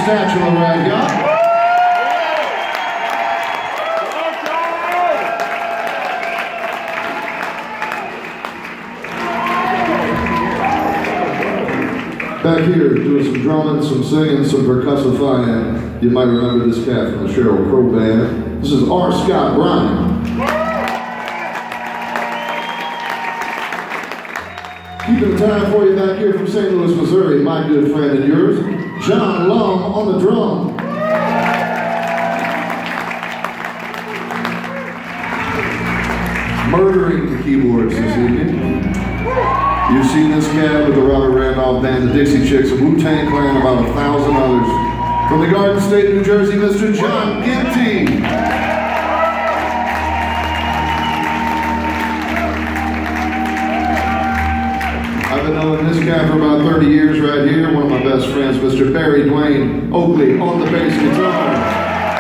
spatula right here. Back here, doing some drumming, some singing, some percussifying. You might remember this cat from the Sheryl Crow Band. This is R. Scott Bryan. Keeping time for you back here from St. Louis, Missouri, my good friend and yours, John Lum on the drum. Murdering the keyboards this evening. You've seen this cat with the Robert Randolph Band, the Dixie Chicks, the Wu-Tang Clan, about 1,000 others. From the Garden State, New Jersey, Mr. John Ginty. I've been knowing this guy for about 30 years right here. One of my best friends, Mr. Barry Dwayne Oakley, on the bass guitar.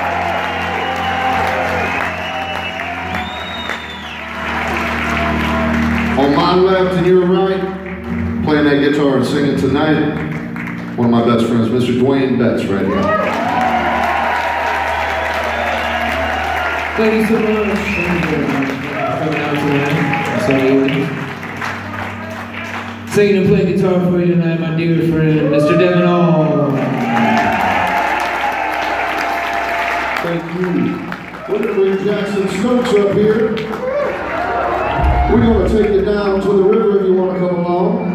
On my left and your right, playing that guitar and singing tonight, one of my best friends, Mr. Dwayne Betts, right here. Thank you so much. Thank you very much for coming out tonight. Singing and playing guitar for you tonight, my dear friend, Mr. Devin Hall. Thank you. We're going to bring Jackson Stokes up here. We're going to take you down to the river if you want to come along.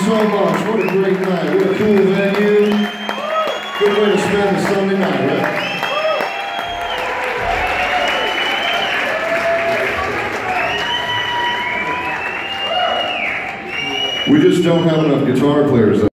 so much. What a great night. What a cool venue. Good way to spend the Sunday night, right? We just don't have enough guitar players, though.